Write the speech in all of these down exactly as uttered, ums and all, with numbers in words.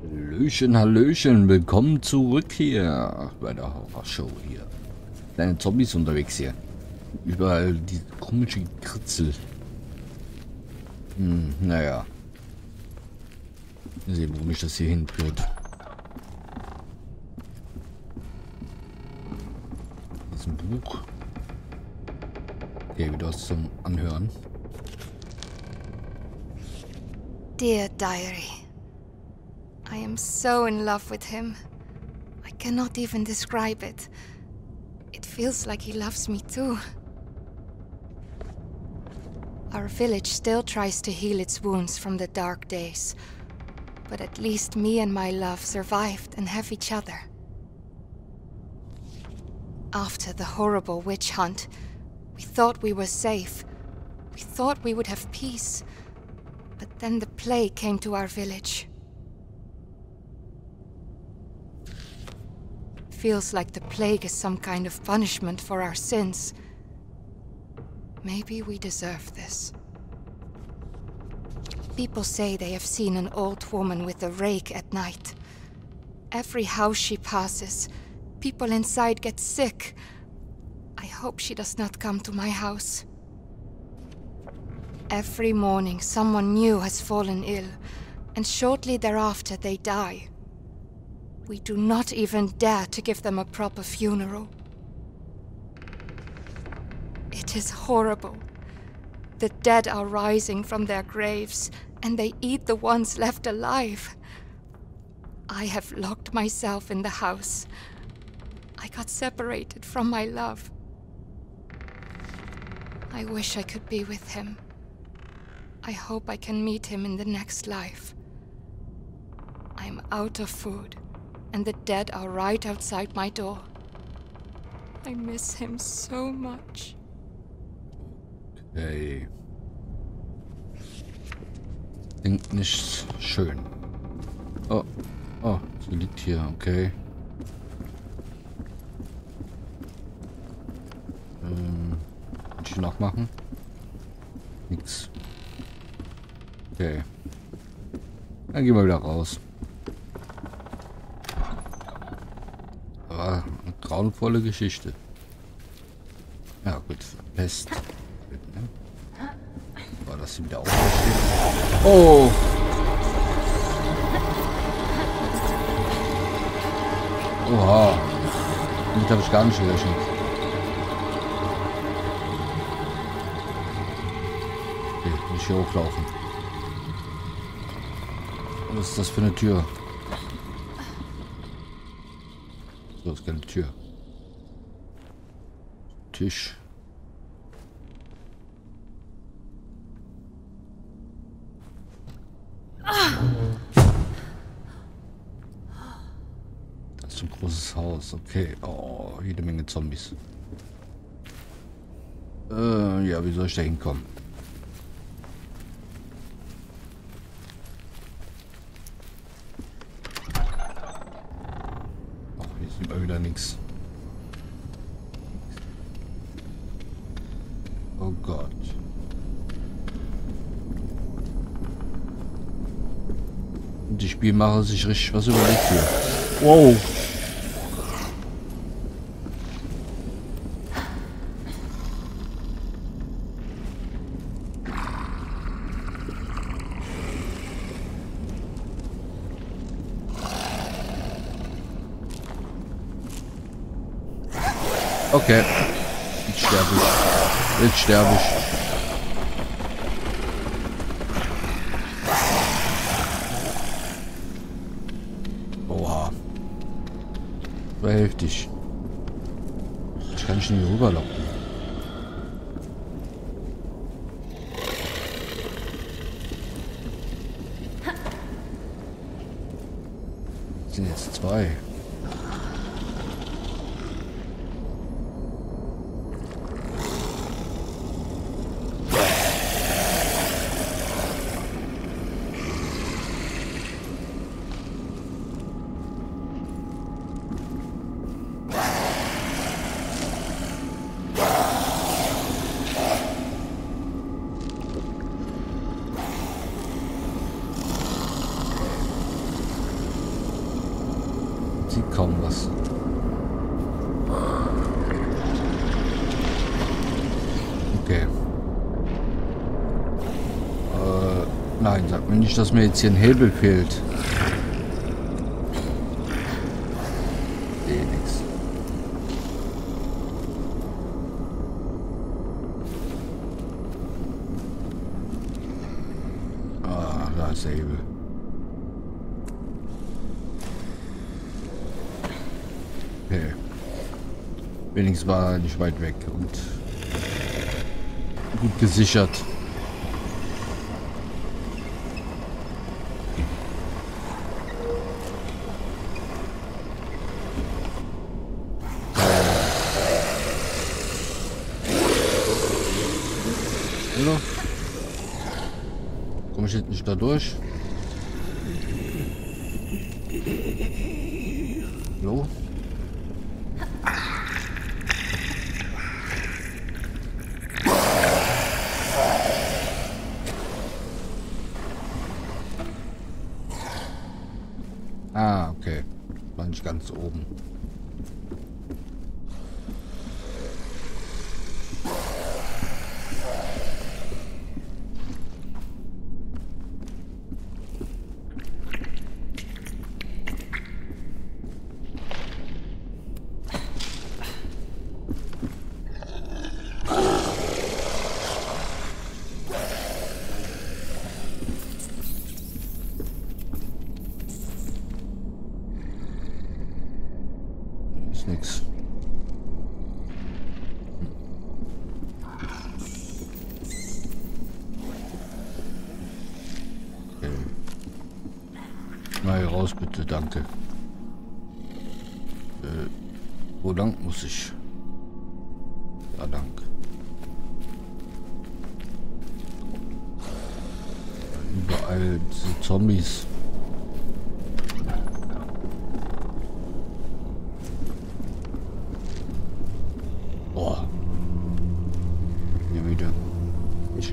Hallöchen, Hallöchen, willkommen zurück hier bei der Horrorshow hier. Kleine Zombies unterwegs hier. Überall die komische Kritzel. Hm, naja. Mal sehen, wo mich das hier hinführt. Das ist ein Buch. Okay, wieder was zum Anhören. Dear Diary, I am so in love with him. I cannot even describe it. It feels like he loves me too. Our village still tries to heal its wounds from the dark days, but at least me and my love survived and have each other. After the horrible witch hunt, we thought we were safe. We thought we would have peace. But then the plague came to our village. Feels like the plague is some kind of punishment for our sins. Maybe we deserve this. People say they have seen an old woman with a rake at night. Every house she passes, people inside get sick. I hope she does not come to my house. Every morning, someone new has fallen ill, and shortly thereafter they die. We do not even dare to give them a proper funeral. It is horrible. The dead are rising from their graves, and they eat the ones left alive. I have locked myself in the house. I got separated from my love. I wish I could be with him. I hope I can meet him in the next life. I'm out of food, and the dead are right outside my door. I miss him so much. Okay. Klingt nicht schön. Oh, oh, sie liegt hier, okay. Ähm, kann ich noch machen? Nix. Okay. Dann gehen wir wieder raus. Aber eine grauenvolle Geschichte. Ja gut, Pest. War das wieder aufgestellt? Oh! Oha. Damit habe ich gar nicht gerechnet. Okay, muss ich hier hochlaufen. Was ist das für eine Tür? So, ist keine Tür. Tisch. Das ist ein großes Haus. Okay. Oh, jede Menge Zombies. Äh, ja, wie soll ich da hinkommen? Sieht mal wieder nichts. Oh Gott. Die Spielmacher sich richtig was überlegt hier. Wow. Okay. Jetzt sterbe ich. Jetzt sterbe ich. Oha. War heftig. Ich kann nicht hier rüberlaufen. Das sind jetzt zwei. sieht kaum was. Okay. Äh, nein, sag mir nicht, dass mir jetzt hier ein Hebel fehlt. Nee, nix. Ah, da ist der Hebel. Okay. Wenigstens war er nicht weit weg und gut gesichert. Hallo? Komme ich jetzt nicht da durch? Hallo? Ah, okay. War nicht ganz oben. Nix. Okay. Mal hier raus bitte, danke. Äh, wo lang muss ich? Ja, danke. Überall diese Zombies. Boah. Hier wieder. Ich.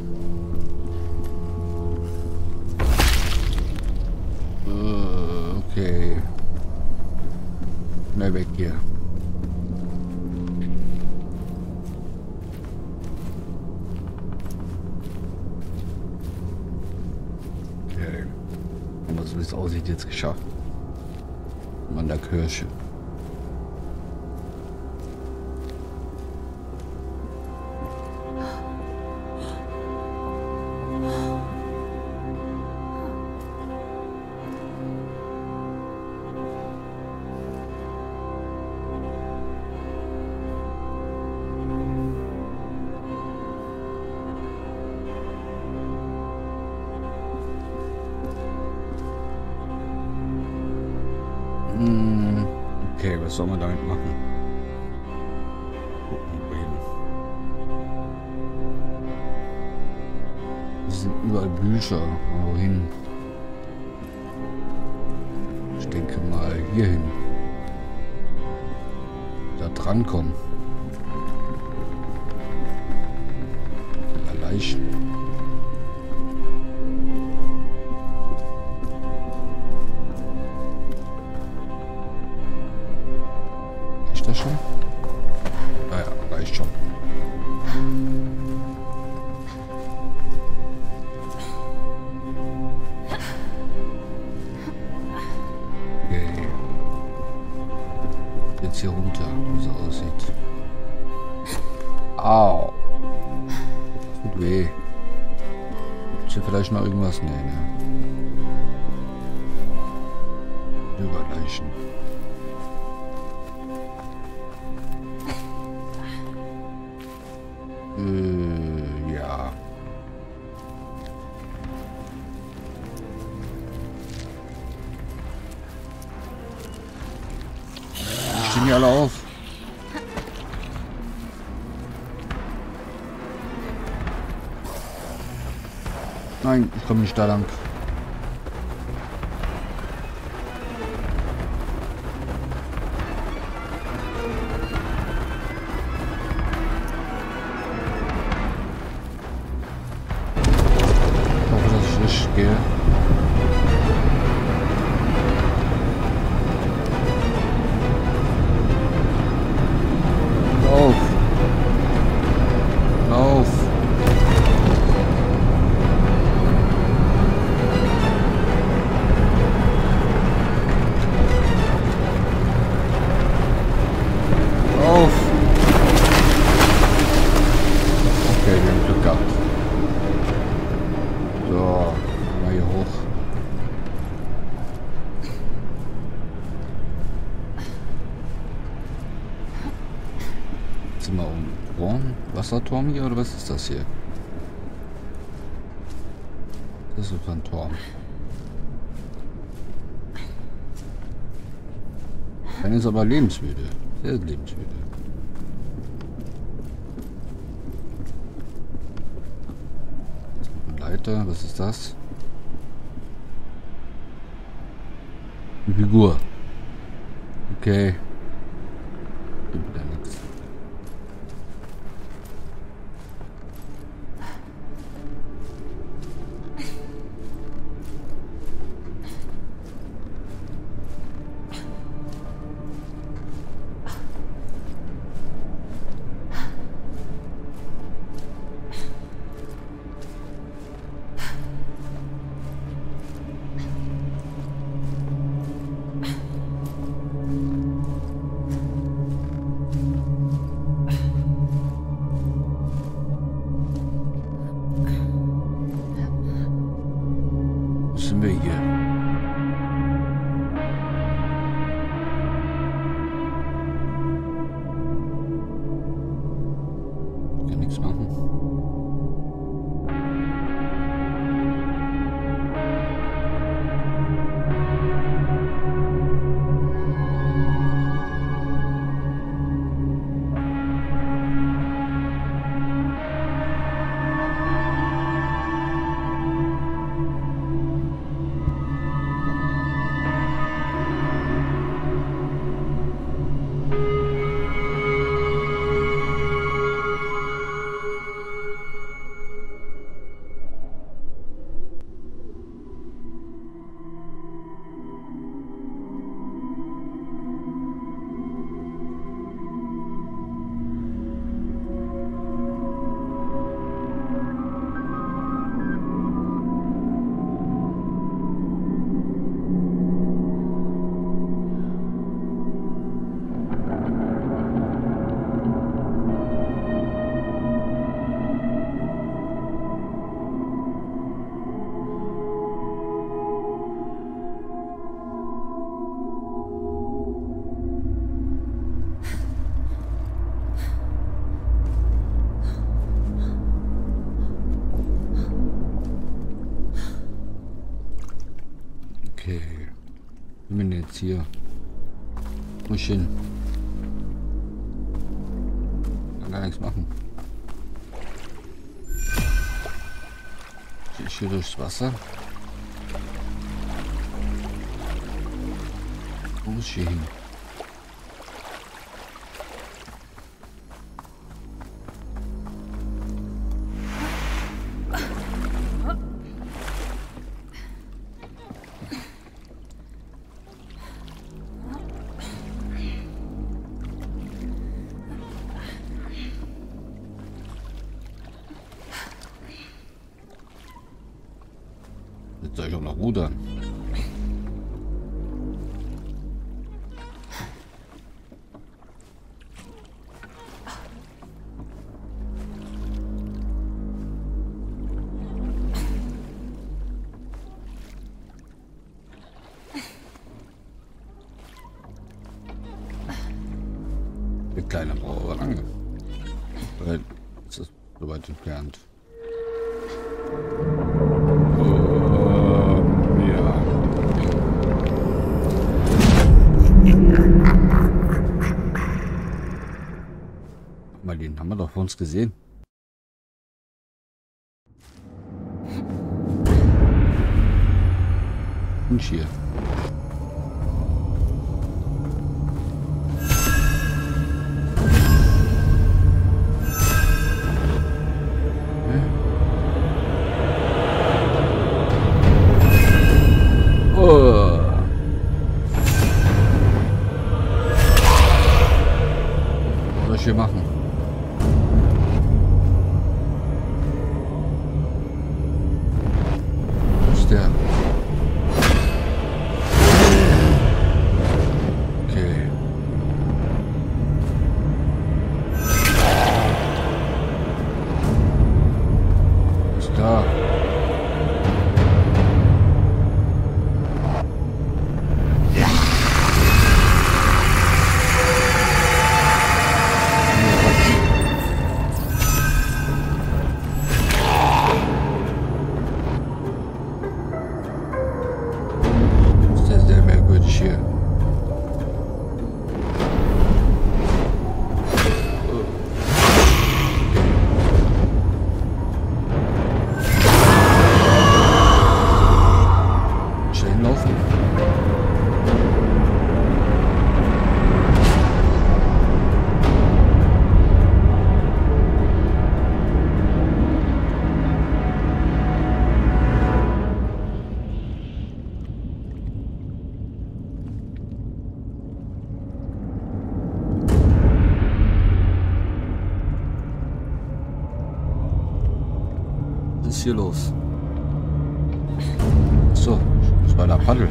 Äh, okay. Schnell weg hier. Okay. Aber so wie es aussieht, jetzt geschafft. An der Kirche. Okay, was soll man damit machen? Gucken, wohin. Es sind überall Bücher. Wohin? Ich denke mal hierhin. Da dran kommen. Da Leichen. Das schon? Naja, reicht schon. Okay. Jetzt hier runter, wie es aussieht. Au. Das tut weh. Ist hier vielleicht noch irgendwas? Nee, ne? Überleichen. Äh, ja. Die stehen hier alle auf. Nein, ich komme nicht da lang. Gehe. Wasserturm hier oder was ist das hier? Das ist ein Turm. Dann ist aber lebensmüde. Sehr lebensmüde. Das ist noch eine Leiter. Was ist das? Eine Figur. Okay. Gibt wieder nichts. Sind wir hier? Ich kann nichts machen. Okay. Ich bin jetzt hier. Muss ich hin? Kann gar nichts machen. Gehe ich hier durchs Wasser? Wo muss ich hier hin? Jetzt soll ich auch noch rudern. Der kleine braucht aber lange. Weil es ist so weit entfernt. Mal den haben wir doch vor uns gesehen. Und hier. Oh. Was soll ich hier machen? Der. hier los? So, das war der Paddel.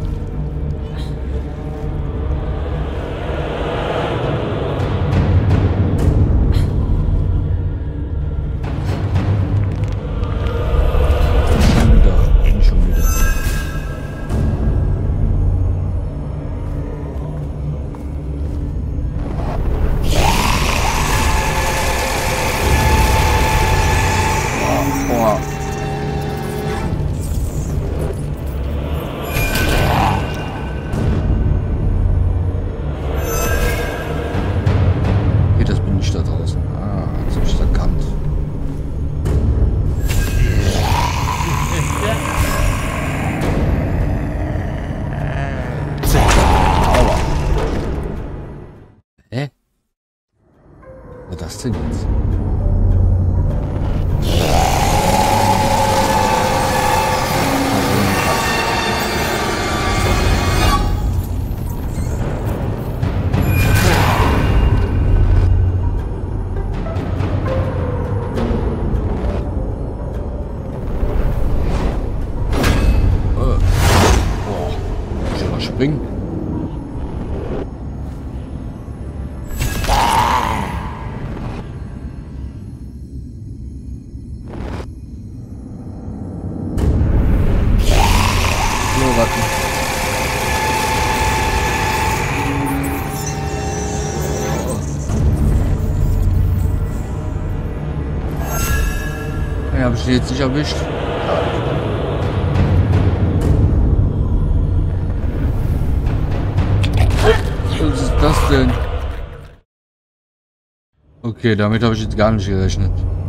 Was denn jetzt? Oh, schöner Springen. Ja, habe ich den jetzt nicht erwischt? Was ist das denn? Okay, damit habe ich jetzt gar nicht gerechnet.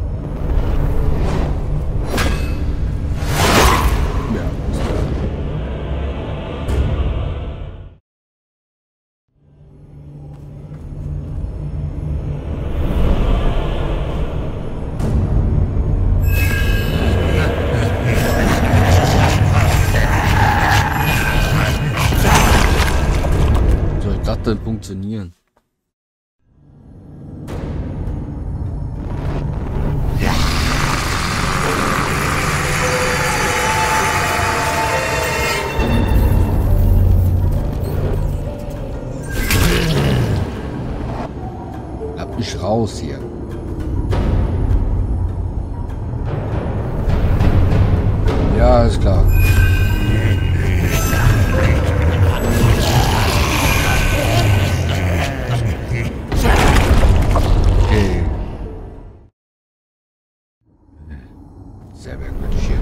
Funktionieren. Lass mich raus hier. Ja, ist klar. Sehr merkwürdig hier.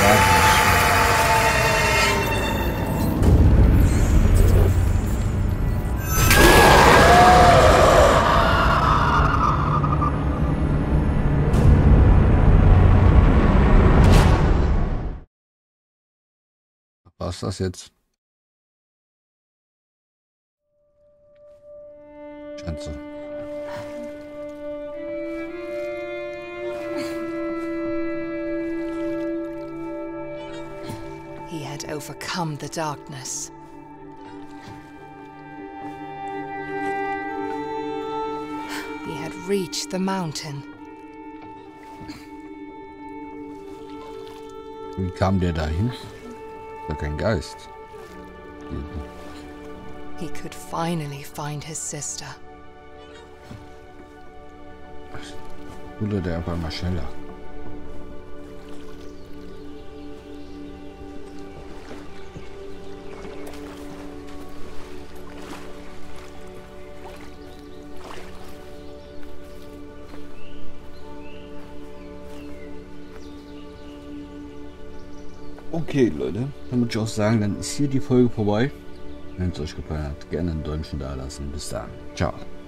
Was ist das jetzt? Scheint so. He had overcome the darkness. He had reached the mountain. Wie kam der dahin? War kein Geist. He could finally find his sister. Oder der einfach mal schneller. Okay, Leute, dann würde ich auch sagen, dann ist hier die Folge vorbei. Wenn es euch gefallen hat, gerne ein Däumchen da lassen. Bis dann. Ciao.